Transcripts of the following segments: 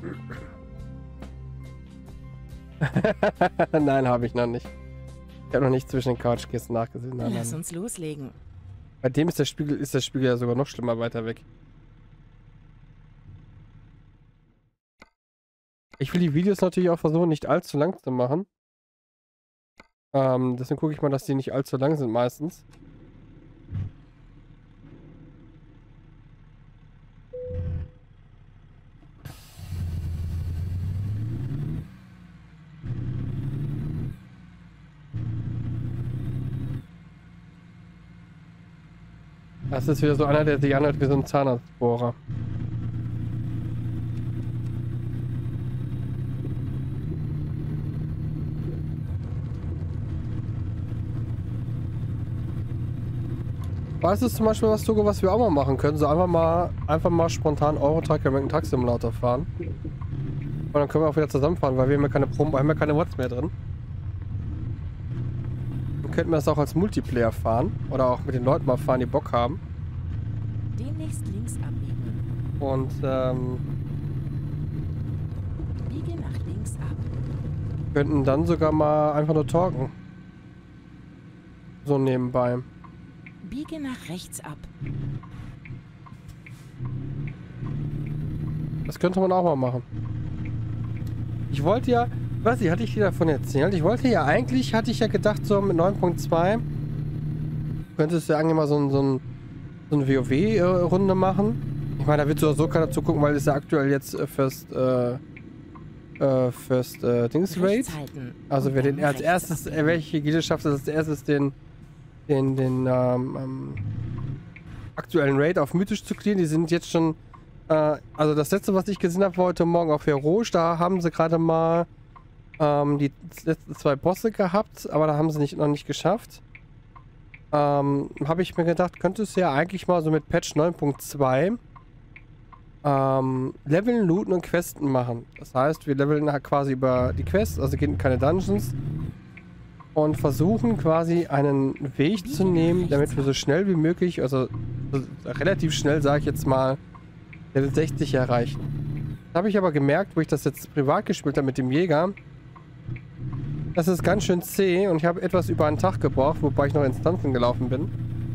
Nein, habe ich noch nicht. Ich habe noch nicht zwischen den Couchkisten nachgesehen. Nein, Lass uns loslegen. Bei dem ist der Spiegel ja sogar noch schlimmer weiter weg. Ich will die Videos natürlich auch versuchen, nicht allzu lang zu machen. Deswegen gucke ich mal, dass die nicht allzu lang sind meistens. Das ist wieder so einer, der sich anhört wie so ein Zahnarztbohrer. Weißt du zum Beispiel was, Togo, was wir auch mal machen können? So einfach mal spontan Eurotruck American Truck Simulator fahren. Und dann können wir auch wieder zusammenfahren, weil wir haben ja keine Proben, wir haben ja keine Mods mehr drin. Dann könnten wir das auch als Multiplayer fahren. Oder auch mit den Leuten mal fahren, die Bock haben. Demnächst links abbiegen. Und Biege nach links ab. könnten dann sogar mal einfach nur talken. So nebenbei. Biege nach rechts ab. Das könnte man auch mal machen. Ich wollte ja, was hatte ich dir davon erzählt? Ich wollte ja eigentlich, hatte ich ja gedacht, so mit 9.2 könntest du ja eigentlich mal so ein WoW-Runde machen. Ich meine, da wird so keiner zugucken, weil es ja aktuell jetzt First Dings Raid. Also wer den als erstes, welche Gilde schafft es als erstes den aktuellen Raid auf mythisch zu clearen. Die sind jetzt schon, also das letzte, was ich gesehen habe, war heute Morgen auf Heroisch. Da haben sie gerade mal die letzten 2 Bosse gehabt, aber da haben sie noch nicht geschafft. Habe ich mir gedacht, könntest du ja eigentlich mal so mit Patch 9.2 Leveln, Looten und Questen machen. Das heißt, wir leveln halt quasi über die Quests, also gehen keine Dungeons und versuchen quasi einen Weg zu nehmen, damit wir so schnell wie möglich, also relativ schnell, sage ich jetzt mal, Level 60 erreichen. Das habe ich aber gemerkt, wo ich das jetzt privat gespielt habe mit dem Jäger. Das ist ganz schön zäh und ich habe etwas über einen Tag gebraucht, wobei ich noch Instanzen gelaufen bin,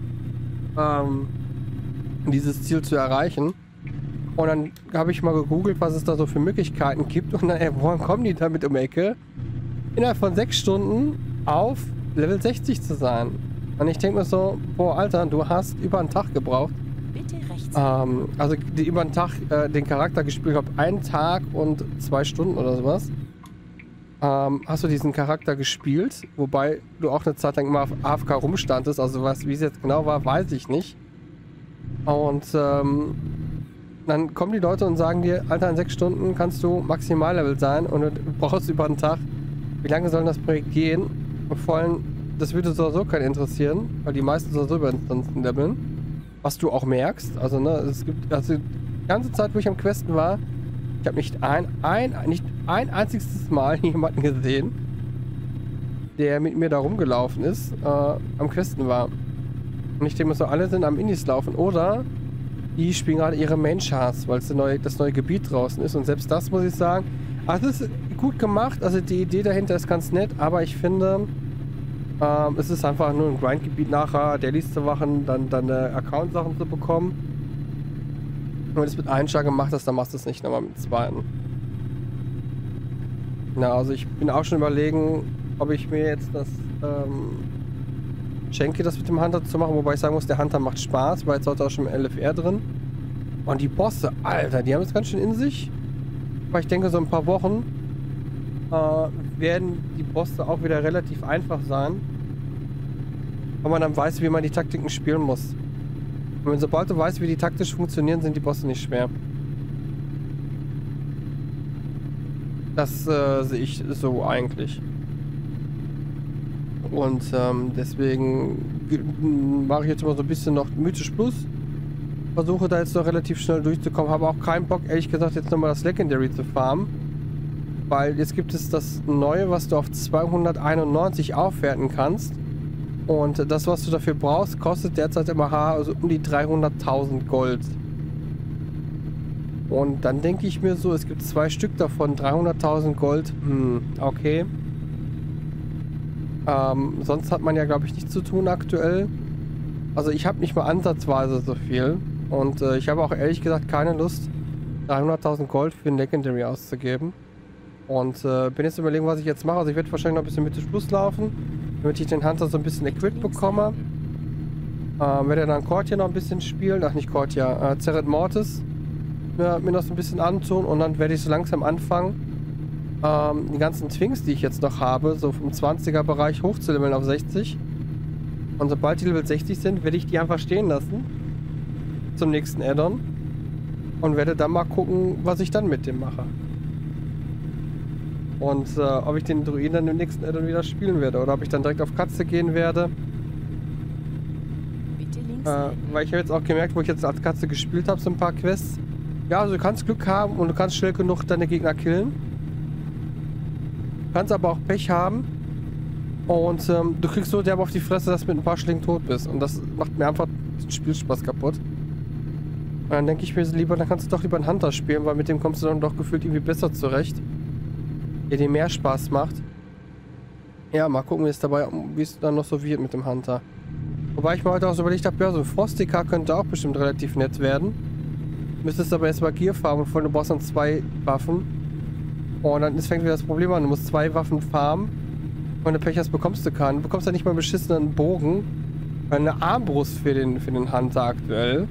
dieses Ziel zu erreichen. Und dann habe ich mal gegoogelt, was es da so für Möglichkeiten gibt und dann, woran kommen die damit um die Ecke? Innerhalb von 6 Stunden auf Level 60 zu sein. Und ich denke mir so, boah, Alter, du hast über einen Tag gebraucht. Bitte rechts. Also über einen Tag den Charakter gespielt, ich glaube 1 Tag und 2 Stunden oder sowas. Hast du diesen Charakter gespielt, wobei du auch eine Zeit lang immer auf AFK rumstandest, also wie es jetzt genau war, weiß ich nicht. Und dann kommen die Leute und sagen dir, Alter, in 6 Stunden kannst du Maximallevel sein und du brauchst über einen Tag. Wie lange soll das Projekt gehen? Und vor allem, das würde sowieso keinen interessieren, weil die meisten sowieso über Instanzen leveln. Was du auch merkst. Also, ne, es gibt, also die ganze Zeit, wo ich am Questen war, ich habe nicht ein einziges Mal jemanden gesehen, der mit mir da rumgelaufen ist, am Questen war. Und ich denke mir so, alle sind am Indies laufen. Oder die spielen gerade ihre Main-Charts, weil es das neue Gebiet draußen ist. Und selbst das muss ich sagen, also es ist gut gemacht. Also die Idee dahinter ist ganz nett, aber ich finde, es ist einfach nur ein Grind-Gebiet nachher, Dailies zu machen, dann Account-Sachen zu bekommen. Wenn du das mit einem Schlag gemacht hast, dann machst du es nicht nochmal mit dem zweiten. Na, also ich bin auch schon überlegen, ob ich mir jetzt das schenke, das mit dem Hunter zu machen, wobei ich sagen muss, der Hunter macht Spaß, weil jetzt heute auch schon im LFR drin. Und die Bosse, Alter, die haben es ganz schön in sich. Aber ich denke, so ein paar Wochen werden die Bosse auch wieder relativ einfach sein. Weil man dann weiß, wie man die Taktiken spielen muss. Und sobald du weißt, wie die taktisch funktionieren, sind die Bosse nicht schwer. Das sehe ich so eigentlich. Und deswegen mache ich jetzt immer so ein bisschen noch Mythisch Plus. Versuche da jetzt noch relativ schnell durchzukommen. Habe auch keinen Bock, ehrlich gesagt, jetzt nochmal das Legendary zu farmen. Weil jetzt gibt es das Neue, was du auf 291 aufwerten kannst. Und das, was du dafür brauchst, kostet derzeit immer also um die 300.000 Gold. Und dann denke ich mir so, es gibt 2 Stück davon, 300.000 Gold. Okay. Sonst hat man ja, glaube ich, nichts zu tun aktuell. Also ich habe nicht mal ansatzweise so viel. Und ich habe auch ehrlich gesagt keine Lust, 300.000 Gold für ein Legendary auszugeben. Und bin jetzt überlegen, was ich jetzt mache. Also ich werde wahrscheinlich noch ein bisschen mit dem Schluss laufen, damit ich den Hunter so ein bisschen equipped bekomme. Werde dann Cortia noch ein bisschen spielen. Ach, nicht Cortia. Zerret Mortis. Mir noch so ein bisschen antun. Und dann werde ich so langsam anfangen, die ganzen Twinks, die ich jetzt noch habe, so vom 20er Bereich hochzuleveln auf 60. Und sobald die Level 60 sind, werde ich die einfach stehen lassen. Zum nächsten Add-on. Und werde dann mal gucken, was ich dann mit dem mache. Und ob ich den Druiden dann im nächsten Add-on wieder spielen werde. Oder ob ich dann direkt auf Katze gehen werde. Weil ich habe jetzt auch gemerkt, wo ich jetzt als Katze gespielt habe, so ein paar Quests. Ja, also du kannst Glück haben und du kannst schnell genug deine Gegner killen. Du kannst aber auch Pech haben. Und du kriegst so derbe auf die Fresse, dass du mit ein paar Schlägen tot bist. Und das macht mir einfach den Spielspaß kaputt. Und dann denke ich mir so lieber, dann kannst du doch lieber einen Hunter spielen, weil mit dem kommst du dann doch gefühlt irgendwie besser zurecht. Der dir mehr Spaß macht. Ja, mal gucken, wie es dann noch so wird mit dem Hunter. Wobei ich mir heute auch so überlegt habe, ja, so ein Frostika könnte auch bestimmt relativ nett werden. Müsstest aber erstmal Gear farmen, und du brauchst dann 2 Waffen. Und dann fängt wieder das Problem an, du musst 2 Waffen farmen. Und wenn du Pech hast, bekommst du keinen. Du bekommst ja nicht mal einen beschissenen Bogen. Eine Armbrust für den Hunter aktuell.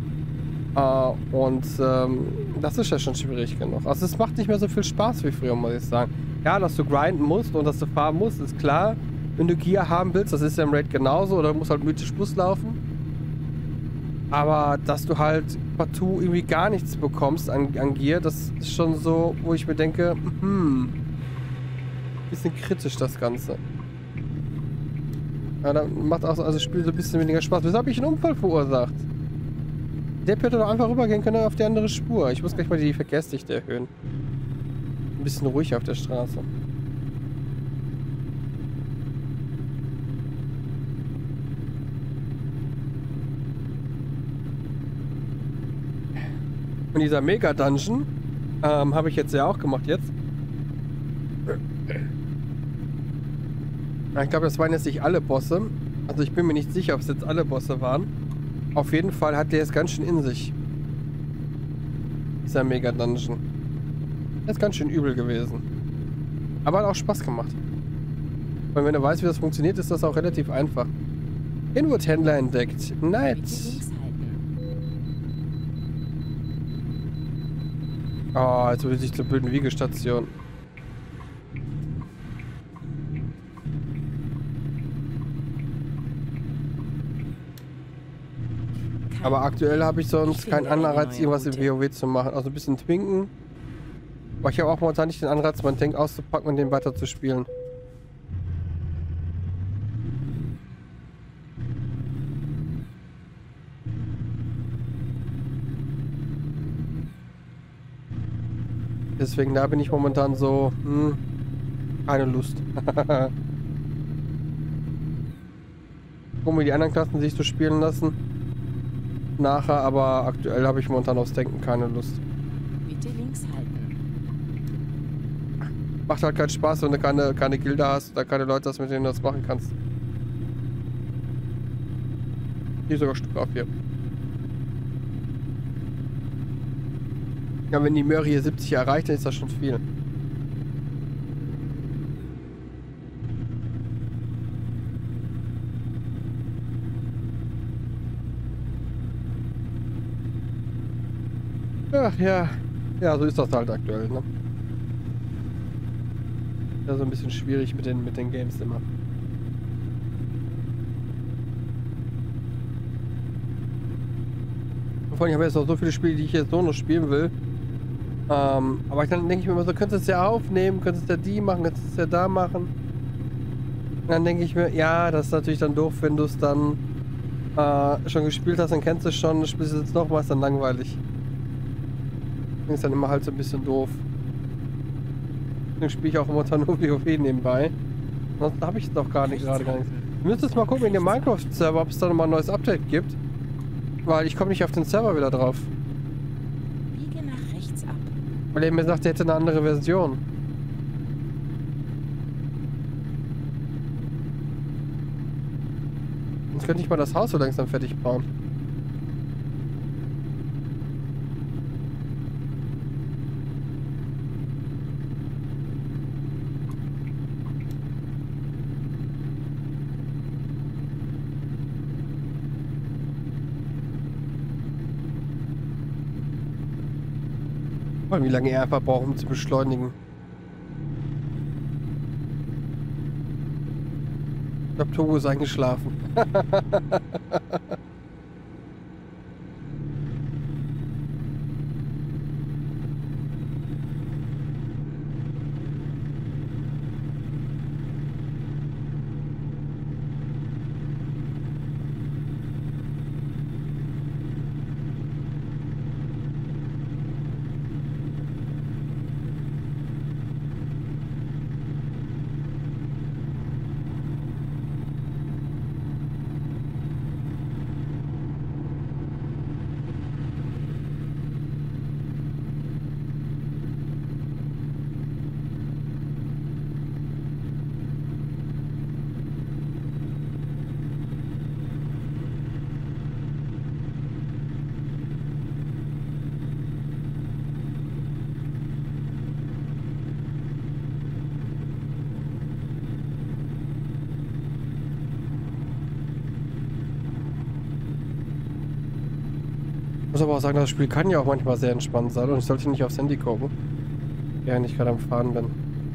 Das ist ja schon schwierig genug. Also es macht nicht mehr so viel Spaß wie früher, muss ich sagen. Ja, dass du grinden musst und dass du farmen musst, ist klar. Wenn du Gear haben willst, das ist ja im Raid genauso. Oder du musst halt mythisch Plus laufen. Aber dass du halt partout irgendwie gar nichts bekommst an Gear, das ist schon so, wo ich mir denke, bisschen kritisch das Ganze. Ja, dann macht auch das Spiel so ein bisschen weniger Spaß. Wieso habe ich einen Unfall verursacht? Der hätte doch einfach rübergehen können auf die andere Spur. Ich muss gleich mal die Verkehrsdichte erhöhen. Ein bisschen ruhiger auf der Straße. Und dieser Mega-Dungeon habe ich jetzt ja auch gemacht jetzt. Ich glaube, das waren jetzt nicht alle Bosse. Also ich bin mir nicht sicher, ob es jetzt alle Bosse waren. Auf jeden Fall hat der es ganz schön in sich. Dieser Mega-Dungeon. Der ist ganz schön übel gewesen. Aber hat auch Spaß gemacht. Und wenn du weißt, wie das funktioniert, ist das auch relativ einfach. Inwood-Händler entdeckt. Nice. Oh, jetzt will ich zur blöden Wiegestation. Aber aktuell habe ich sonst keinen Anreiz, irgendwas im WoW zu machen. Also ein bisschen twinken. Aber ich habe auch momentan nicht den Anreiz, meinen Tank auszupacken und den weiter zu spielen. Deswegen, da bin ich momentan so, keine Lust. Gucken wir die anderen Klassen sich so spielen lassen. Nachher, aber aktuell habe ich momentan aufs Denken keine Lust. Bitte links halten. Macht halt keinen Spaß, wenn du keine Gilde hast oder keine Leute hast, mit denen du das machen kannst. Hier sogar Stück auf hier. Ja, wenn die Möhre hier 70 erreicht, dann ist das schon viel. Ach ja. Ja, so ist das halt aktuell, ne? Ja, so ein bisschen schwierig mit den Games immer. Vor allem, ich habe jetzt noch so viele Spiele, die ich jetzt so noch spielen will. Aber dann denke ich mir immer so, könntest du es ja aufnehmen, könntest du ja die machen, könntest du es ja da machen. Und dann denke ich mir, ja, das ist natürlich dann doof, wenn du es dann schon gespielt hast, dann kennst du es schon, spielst du es jetzt nochmal, ist dann langweilig. Das ist dann immer halt so ein bisschen doof. Deswegen spiele ich auch immer nur WoW nebenbei. Sonst habe ich es doch gar nicht gerade gar nichts. Du müsstest mal gucken in dem Minecraft-Server, ob es da nochmal ein neues Update gibt. Weil ich komme nicht auf den Server wieder drauf. Biege nach rechts ab. Weil er mir sagt, er hätte eine andere Version. Sonst könnte ich mal das Haus so langsam fertig bauen. Wie lange er einfach braucht, um zu beschleunigen. Ich glaube, Togo ist eingeschlafen. Ich muss aber auch sagen, das Spiel kann ja auch manchmal sehr entspannt sein und ich sollte nicht aufs Handy gucken, während ich gerade am Fahren bin.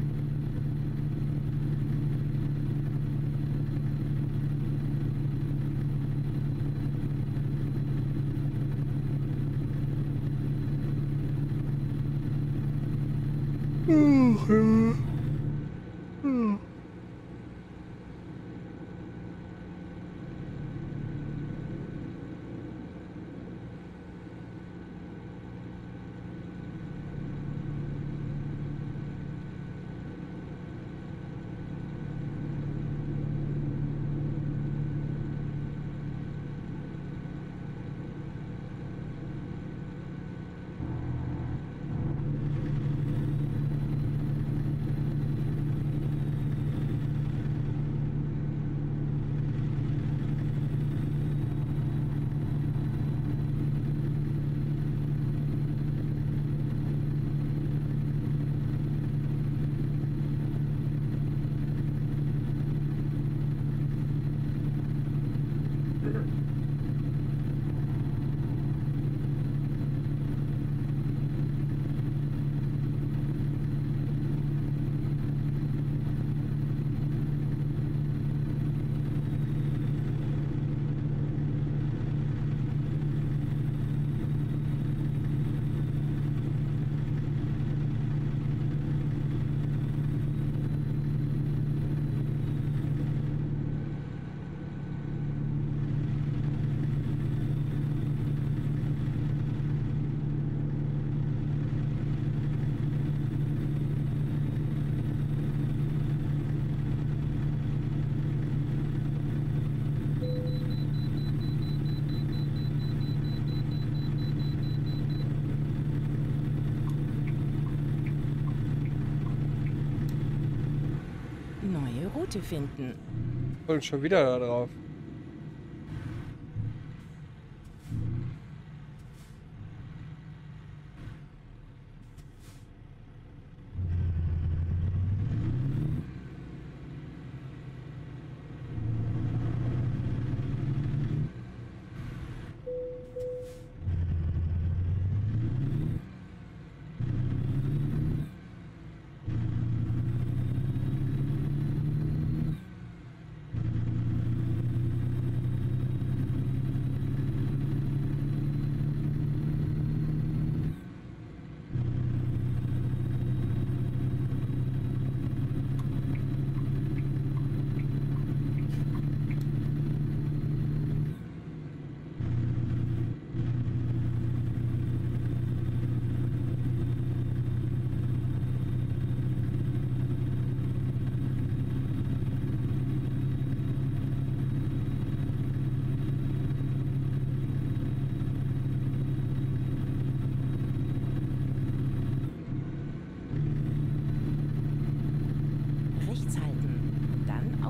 Neue Route finden. Und schon wieder da drauf.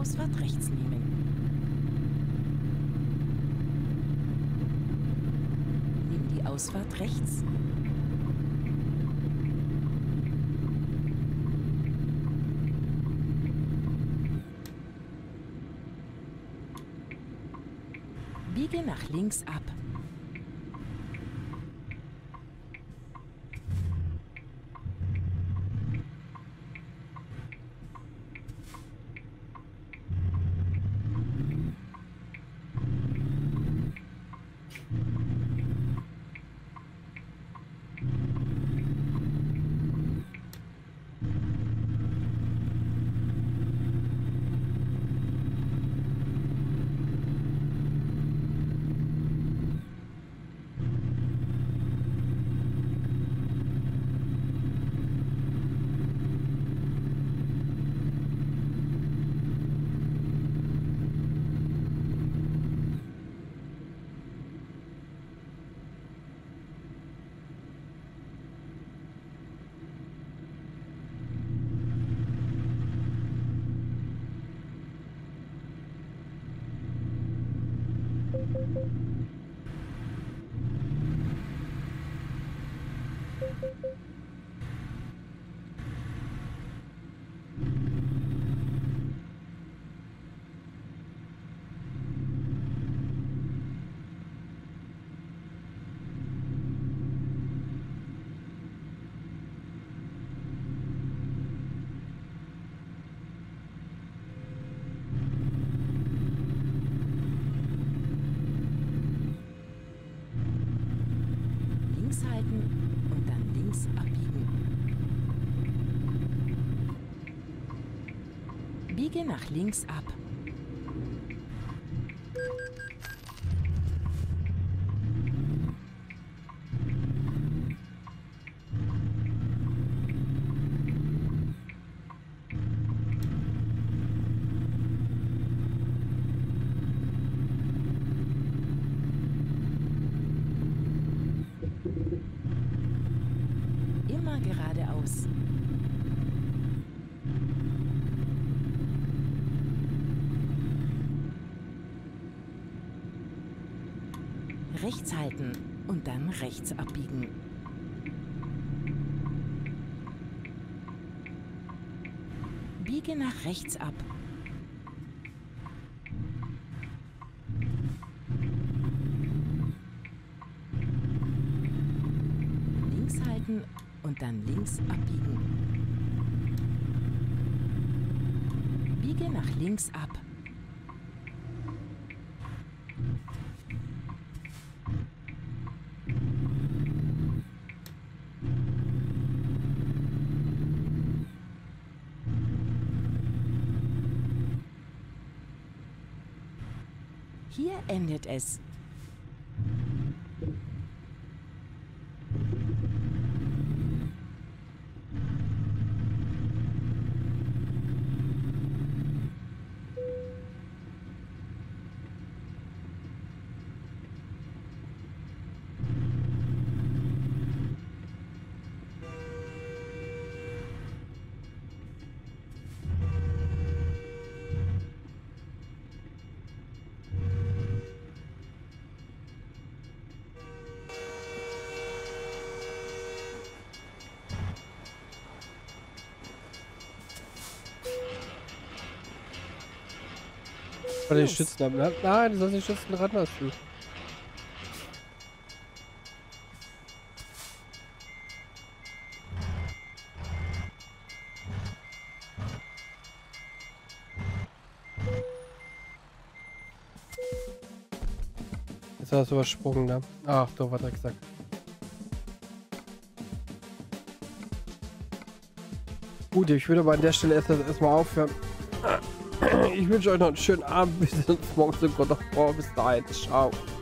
Ausfahrt rechts nehmen. Nimm die Ausfahrt rechts. Biege nach links ab. Links halten und dann links abbiegen. Biege nach links ab. Immer geradeaus. Rechts halten und dann rechts abbiegen. Biege nach rechts ab. Links halten und dann links abbiegen. Biege nach links ab. Hier endet es. Oder die Schützen haben. Nein, du sollst die Schützen ran lassen. Jetzt hast du übersprungen, ne? Ach, doch, was er gesagt. Gut, ich würde aber an der Stelle erstmal aufhören. Ich wünsche euch noch einen schönen Abend. Wir sehen uns morgen im Gott. Bis dahin. Ciao.